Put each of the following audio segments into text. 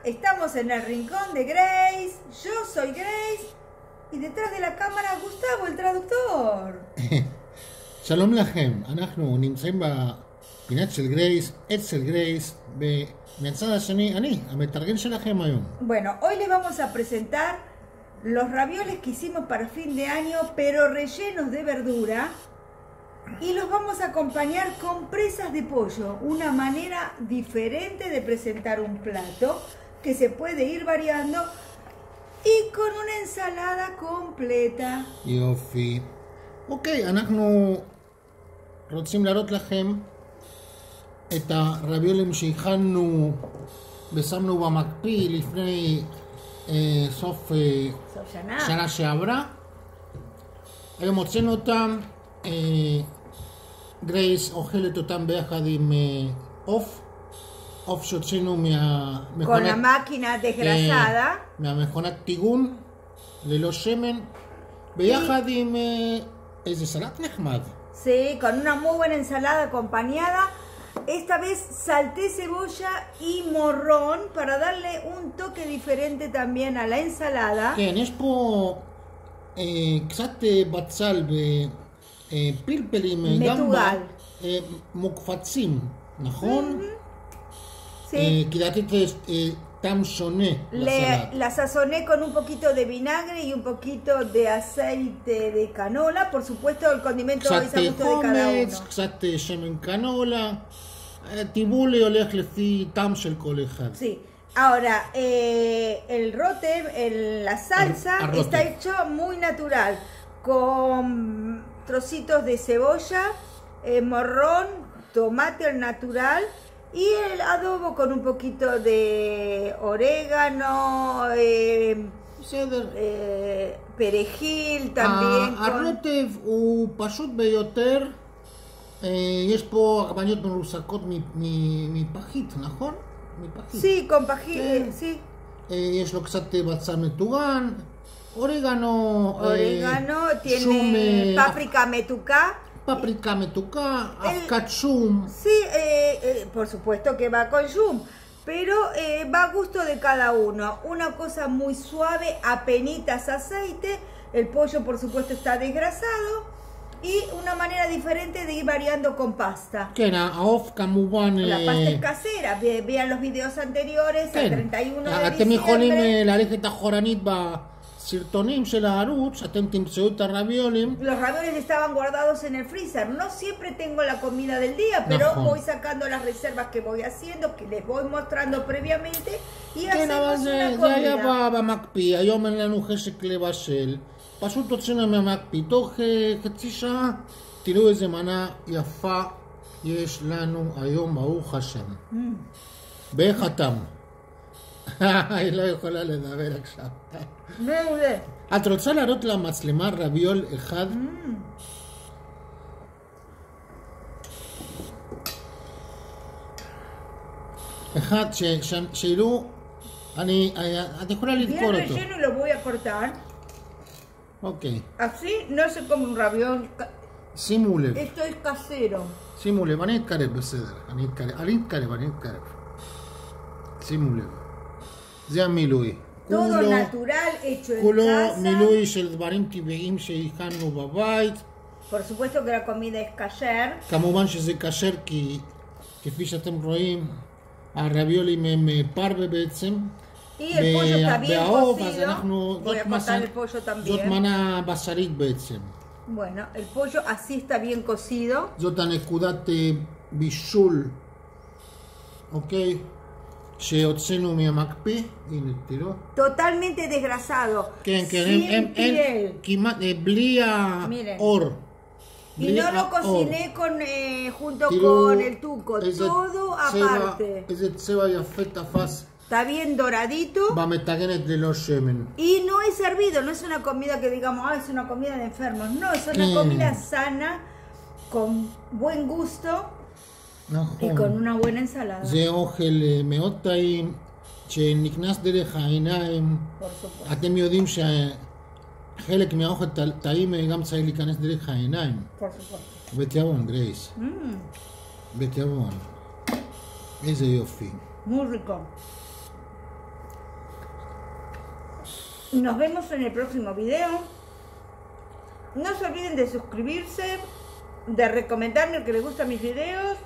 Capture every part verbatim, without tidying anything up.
estamos en el rincón de Grace, yo soy Grace y detrás de la cámara Gustavo, el traductor. שלום לכם, אנחנו נמצאים בפינת של גרייס, אצל גרייס, ומהצד השני, אני, המתרגם שלכם היום. Bueno, hoy les vamos a presentar los ravioles que hicimos para fin de año, pero rellenos de verdura. Y los vamos a acompañar con presas de pollo, una manera diferente de presentar un plato que se puede ir variando y con una ensalada completa. יופי. אוקיי, אנחנו רוצים להראות לכם את הרביולים שהכנו ושמנו במקפיא לפני אה, סוף אה, שנה. שנה שעברה. היום הוצאנו אותם. אה, גרייס אוכלת אותם ביחד עם אה, עוף. עוף שהוצאנו מהמכונת... con la máquina desgrasada. אה, מהמכונת טיגון, ללא שמן. ביחד עם אה, איזה סלט נחמד. Sí, con una muy buena ensalada acompañada. Esta vez salté cebolla y morrón para darle un toque diferente también a la ensalada. כן, יש פה אה, קצת אה, בצל ופלפלים אה, גם מתוגל. אה, מוקפצים, נכון? Sí. אה, כי לדעתי אה, טעם שונה Le, לסלט. la sazoné con un poquito de vinagre y un poquito de aceite de canola. Por supuesto, el condimento קצת es a gusto de cada חומץ, uno. קצת אה, שמן קנולה. הטיבול הולך לפי טעם של כל אחד. Sí. Ahora, eh, el rote, el- la salsa Ar- arrote. está hecho muy natural, con trocitos de cebolla, eh, morrón, tomate al natural y el adobo con un poquito de orégano, eh, בסדר. eh, perejil también. con- הרוטב הוא פשוט ביותר. אה, יש פה עגבניות מרוסקות מ- מ- מפחית, נכון? מפחית. Sí, con pajil, Sí. sí. אה, יש לו קצת בצל מטוגן, אורגנו, אה, Orégano, שום, tiene אה, páprica metucá. פפריקה מתוקה, El- אבקת שום. Sí, eh, eh, por supuesto que va con yum, pero eh, va a gusto de cada uno. Una cosa muy suave, apenitas aceite, el pollo por supuesto está desgrasado y una manera diferente de ir variando con pasta. כן, העוף כמובן... La אה, pasta es casera, ve- vean los videos anteriores, כן, al treinta y uno de אתם יכולים diciembre. אה, ללכת אחורנית בסרטונים של הערוץ, אתם תמצאו את הרביולים. Los ravioles estaban guardados en el freezer. No siempre tengo la comida del día, pero Ajá. voy sacando las reservas que voy haciendo, que les voy mostrando previamente y כן, אבל hacemos זה, una זה היה comida. ב- במקפיא, היום אין לנו חשק לבשל. פשוט הוצאנו מהמקפיא, תוך אה, חצי שעה תראו איזה מנה יפה יש לנו היום, ברוך השם. באיך הטעם? היא לא יכולה לדבר עכשיו. מעולה. את רוצה להראות למצלמה רביול אחד? אחד ש- ש- שיראו, אני, את יכולה לדקור Bien אותו. relleno y lo voy a cortar. אוקיי, Así no se come un raviol. ca- שימו לב, Esto es casero. שימו לב, אני אתקרב בסדר, אני אתקרב, אני אתקרב, אני אתקרב. שימו לב, זה המילוי. Todo natural, hecho en כולו casa. מילוי של דברים טבעיים שהכנו בבית. Por supuesto que la comida es kasher. כמובן שזה כשר כי כפי שאתם רואים, הרביולים הם פרווה בעצם. Y el pollo está bien בעוף, אז cocido. אנחנו, Voy a זאת cortar מסה- el pollo זאת también. מנה בשרית בעצם. Bueno, el pollo así está bien cocido. זאת הנקודת אה, בישול, אוקיי? שהוצאנו מהמקפיא, הנה תראו. Totalmente desgrasado. כן, כן, sin הם, הם, piel. הם כמעט, אה, בלי Miren. האור. Y בלי no lo האור. cociné con, eh, junto תראו con el tuco, איזה todo צבע, aparte. איזה צבע יפה תפס Está bien doradito במטגנת ללא שמן. y no es servido, no es una comida que digamos, ah, es una comida de enfermos. No, es una Mm. comida sana, con buen gusto y נכון. con una buena ensalada. זה אוכל אה, מאוד טעים, שנכנס דרך העיניים. Por supuesto. אתם יודעים שחלק מהאוכל ט- טעים אה, גם צריך להיכנס דרך העיניים. Por supuesto. בתיאבון, גרייס. Mm, בתיאבון. איזה יופי. muy rico. Nos vemos en el próximo video. No se olviden de suscribirse, de recomendarme el que les gustan mis videos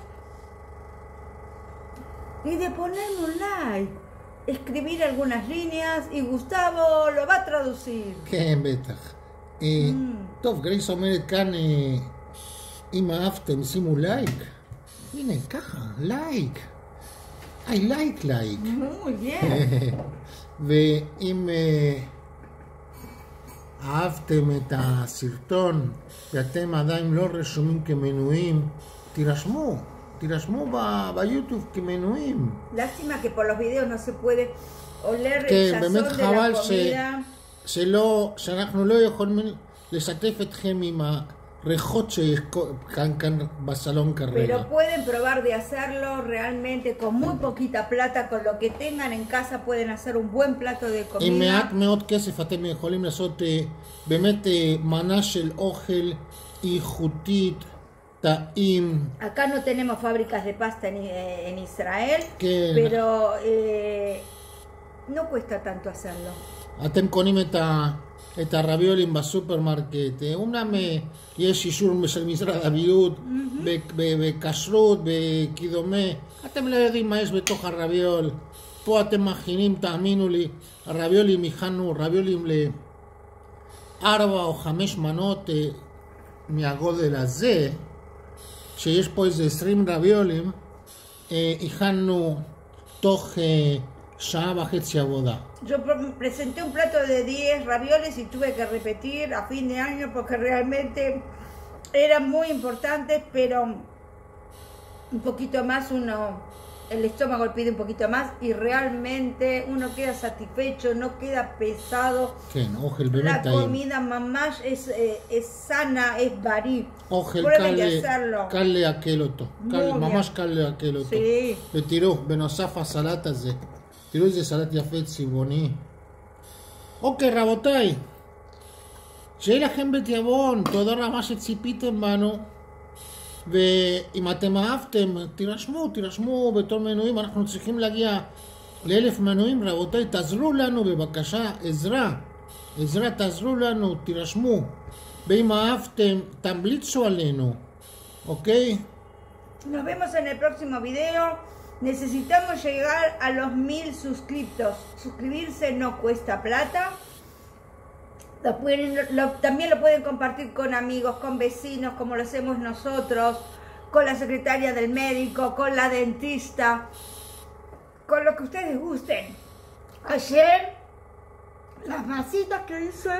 y de ponerme un like, escribir algunas líneas y Gustavo lo va a traducir. כן, בטח. אה, טוב, גרייס אומרת כאן, אה, אם אהבתם שימו לייק. הנה, ככה, לייק. I like like. Muy bien. ואם אה, אהבתם את הסרטון ואתם עדיין לא רשומים כמנויים, תירשמו. תירשמו ב- ביוטיוב כמנויים. Lástima que por los videos no se puede oler כן, el באמת sazón de חבל la ש... comida. שלא, שאנחנו לא יכולים לשתף אתכם עם הריחות שיש כאן, כאן בסלון כרגע. Pero pueden probar de hacerlo realmente con muy poquita plata, con lo que tengan en casa pueden hacer un buen plato de עם comida. מעט מאוד כסף אתם יכולים לעשות אה, באמת אה, מנה של אוכל איכותית, טעים. Acá no tenemos fábricas de pasta en, eh, en Israel, כן. pero eh, no cuesta tanto hacerlo. אתם קונים את, ה, את הרביולים בסופרמרקט, אומנם אה, יש אישור של משרד הבריאות, ב- ב- בכשרות, בקידומה, אתם לא יודעים מה יש בתוך הרביול. פה אתם מכינים, תאמינו לי, הרביולים הכנו רביולים לארבע או חמש מנות אה, מהגודל הזה, שיש פה איזה עשרים רביולים, אה, הכנו תוך אה, שעה וחצי עבודה. Yo pro- presenté un plato de diez ravioles y tuve que repetir a fin de año porque realmente eran muy importantes, pero un poquito más uno, el estómago pide un poquito más y realmente uno queda satisfecho, no queda pesado. כן, אוכל La באמת טעים. comida mamás es, eh, es sana, es barí. אוכל Prueben קל, de hacerlo. קל לעכל אותו, Muy קל, bien. ממש קל לעכל אותו. Sí. ותראו, בנוסף הסלט הזה, תראו איזה סלט יפה צבעוני. אוקיי רבותיי, שיהיה לכם בתיאבון, תודה רבה שציפיתם בנו, ואם אתם אהבתם, תירשמו, תירשמו בתור מנויים, אנחנו צריכים להגיע לאלף מנויים, רבותיי, תעזרו לנו בבקשה, עזרה, עזרה תעזרו לנו, תירשמו, ואם אהבתם, תמליצו עלינו, אוקיי? Nos vemos en el próximo video. Necesitamos llegar a los mil suscriptos. Suscribirse no cuesta plata. Lo pueden- lo- también lo pueden compartir con amigos, con vecinos, como lo hacemos nosotros, con la secretaria del médico, con la dentista, con lo que ustedes gusten. Ayer, las masitas que hice,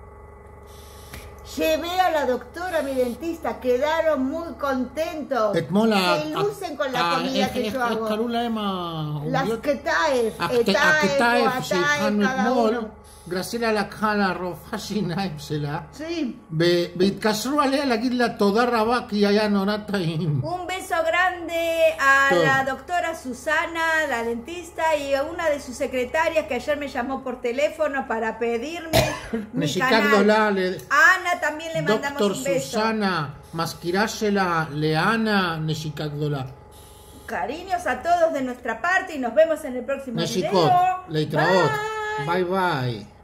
llevé a la doctora, mi dentista, quedaron muy contentos. אתמול ה- Se lucen con la ה- comida איך- que איך yo איך hago. קראו להם Las העוגיות? ketaef, הכת- etaef הכתף o ataef, שהכנו cada אתמול, uno. גרסילה לקחה לה רופא שיניים שלה, Sí. ו- והתקשרו עליה להגיד לה תודה רבה כי היה נורא טעים. Un beso grande a Todo. la doctora Susana, la dentista, y a una de sus secretarias que ayer me llamó por teléfono para pedirme mi נשיקה canal. גדולה A Ana también le mandamos לדוקטור un beso. סוסנה, מזכירה שלה, לאנה, נשיקה גדולה. Cariños a todos de nuestra parte y nos vemos en el próximo נשיקות, video. להתראות, Bye. ביי ביי.